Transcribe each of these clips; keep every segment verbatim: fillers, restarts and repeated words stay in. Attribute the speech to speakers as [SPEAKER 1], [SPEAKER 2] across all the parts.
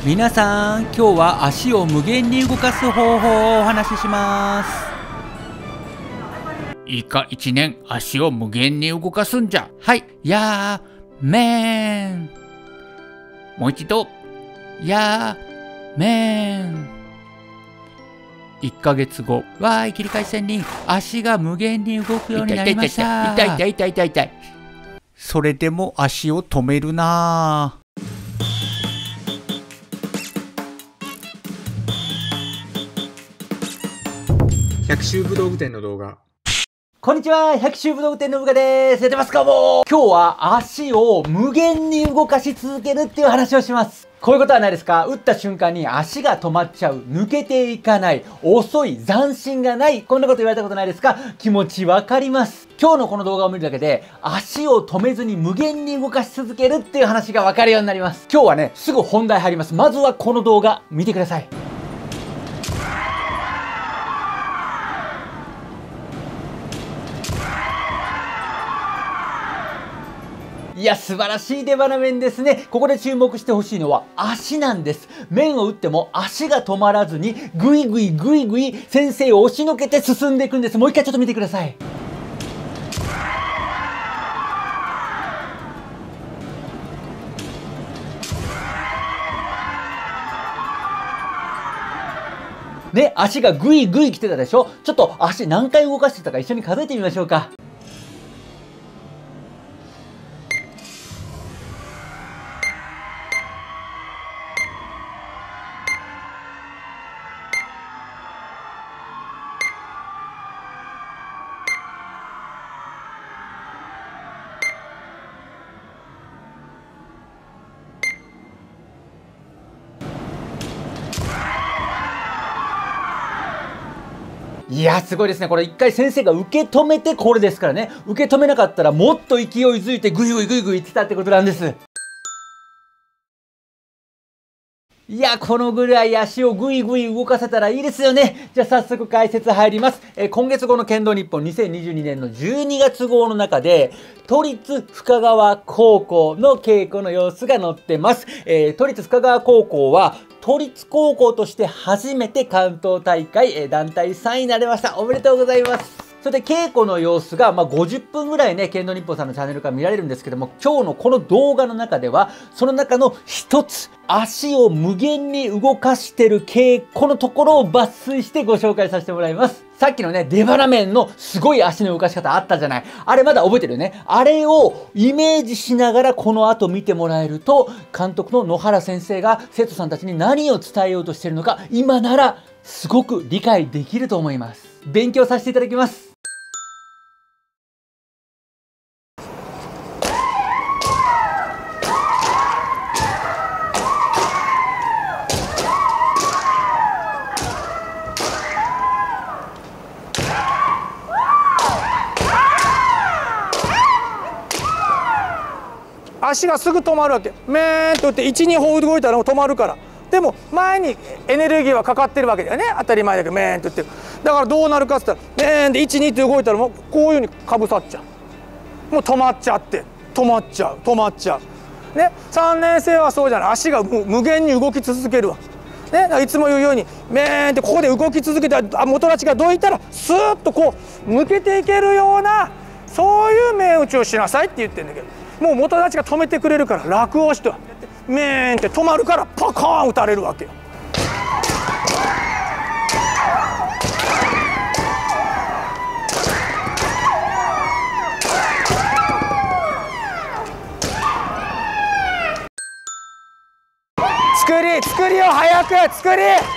[SPEAKER 1] 皆さん、今日は足を無限に動かす方法をお話しします。
[SPEAKER 2] 以下いちねん足を無限に動かすんじゃ。
[SPEAKER 1] はい、やーめーん。
[SPEAKER 2] もう一度。
[SPEAKER 1] やーめーん。いっかげつご、わーい、切り返し仙人、足が無限に動くようになりました。
[SPEAKER 2] 痛い痛い痛い痛い痛い。
[SPEAKER 1] それでも足を止めるなー。
[SPEAKER 3] 百秋武道具店の動画。
[SPEAKER 1] こんにちは、百秋武道具店の部下です。やってますかもう。今日は足を無限に動かし続けるっていう話をします。こういうことはないですか？打った瞬間に足が止まっちゃう、抜けていかない、遅い、斬新がない、こんなこと言われたことないですか？気持ちわかります。今日のこの動画を見るだけで、足を止めずに無限に動かし続けるっていう話がわかるようになります。今日はね、すぐ本題入ります。まずはこの動画、見てください。いや、素晴らしい出花面ですね。ここで注目してほしいのは足なんです。面を打っても足が止まらずにぐいぐいぐいぐい先生を押しのけて進んでいくんです。もう一回ちょっと見てください。ね、足がぐいぐい来てたでしょ？ちょっと足何回動かしてたか一緒に数えてみましょうか。いや、すごいですね。これ一回先生が受け止めてこれですからね。受け止めなかったらもっと勢いづいてグイグイグイグイ言ってたってことなんです。いや、このぐらい足をぐいぐい動かせたらいいですよね。じゃあ早速解説入ります。えー、今月号の剣道日本にせんにじゅうにねんのじゅうにがつ号の中で、都立深川高校の稽古の様子が載ってます。えー、都立深川高校は、都立高校として初めて関東大会、えー、団体さんいになれました。おめでとうございます。それで稽古の様子が、まあ、ごじゅっぷんぐらいね、剣道日本さんのチャンネルから見られるんですけども、今日のこの動画の中では、その中の一つ、足を無限に動かしてる稽古のところを抜粋してご紹介させてもらいます。さっきのね、出花面のすごい足の動かし方あったじゃない。あれまだ覚えてるよね。あれをイメージしながらこの後見てもらえると、監督の野原先生が生徒さんたちに何を伝えようとしているのか、今ならすごく理解できると思います。勉強させていただきます。
[SPEAKER 4] 足がすぐ止まるわけ。メーンと打っていち、に歩動いたらもう止まるから。でも前にエネルギーはかかってるわけだよね。当たり前だけどメーンと打ってる。だからどうなるかって言ったらメーンでいち、にって動いたらもうこういうふうにかぶさっちゃう。もう止まっちゃって止まっちゃう止まっちゃう。ね、さんねん生はそうじゃない。足が無限に動き続けるわけ。ね、だからいつも言うようにメーンってここで動き続けて元立ちがどいたらスーッとこう抜けていけるようなそういう面打ちをしなさいって言ってるんだけど。もう元立ちが止めてくれるから楽をしてメーンって止まるからパカーン打たれるわけよ。作り作りを早く作り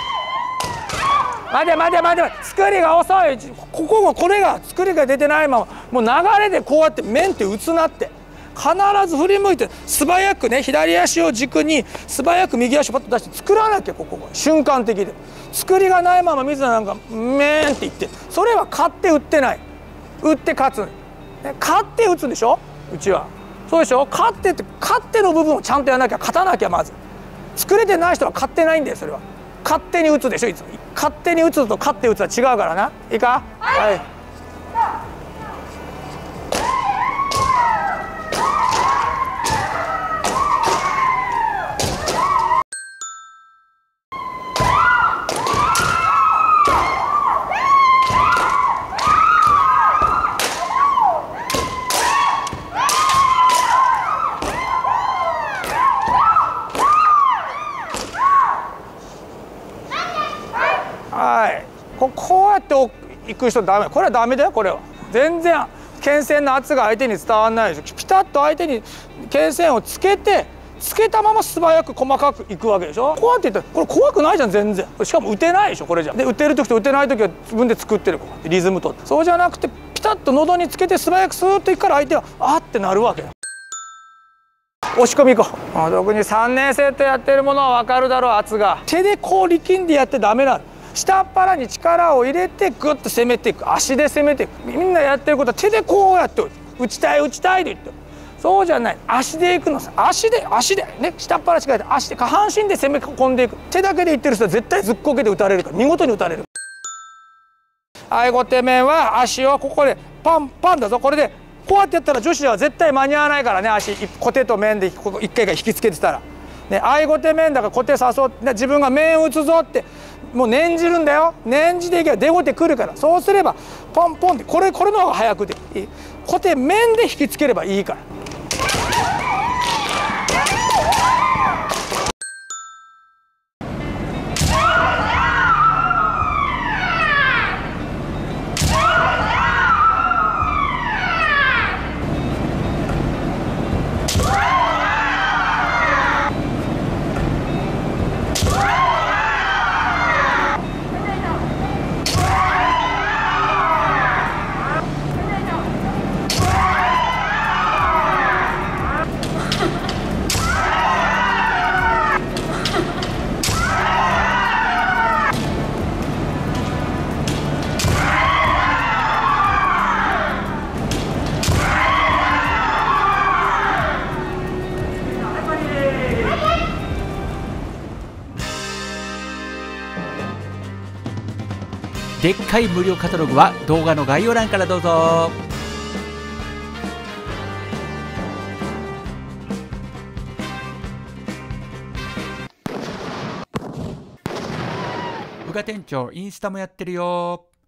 [SPEAKER 4] 待て待て待て作りが遅い。ここもこれが作りが出てないままもう流れでこうやって面って打つなって。必ず振り向いて素早くね左足を軸に素早く右足をパッと出して作らなきゃここ瞬間的で作りがないまま水田なんかメーンっていってそれは勝って打ってない打って勝つ、ね、勝って打つんでしょうちはそうでしょ勝ってって勝っての部分をちゃんとやらなきゃ勝たなきゃまず作れてない人は勝ってないんだよそれは勝手に打つでしょいつも勝手に打つと勝って打つは違うからないいかはい、はいと行く人ダメ。これはダメだよ。これは全然牽線の圧が相手に伝わらないでしょ。ピタッと相手に牽線をつけてつけたまま素早く細かくいくわけでしょ。こうやって言ったらこれ怖くないじゃん全然。しかも打てないでしょこれじゃ。で打てる時と打てない時は自分で作ってるこうやってリズムとって。そうじゃなくてピタッと喉につけて素早くスーッといくから相手はあってなるわけよ。押し込みいこう。あ、特にさんねん生とやってるものは分かるだろう。圧が手でこう力んでやってダメなの。下っ腹に力を入れてグッと攻めていく。足で攻めていく。みんなやってることは手でこうやって打ちたい打ちたいで言ってる。そうじゃない。足でいくのさ。足で足でね、下っ腹力で足で下半身で攻め込んでいく。手だけでいってる人は絶対ずっこけで打たれるから見事に打たれる。はい、ご手面は足をここでパンパンだぞ。これでこうやってやったら女子では絶対間に合わないからね。足小手と面でここ一回が引きつけてたらね、相後手面だから小手誘って自分が面打つぞってもう念じるんだよ。念じていけば出後手来るから。そうすればポンポンでこれこれの方が早くでいい。小手面で引きつければいいから。
[SPEAKER 1] でっかい無料カタログは動画の概要欄からどうぞ。宇賀店長インスタもやってるよ。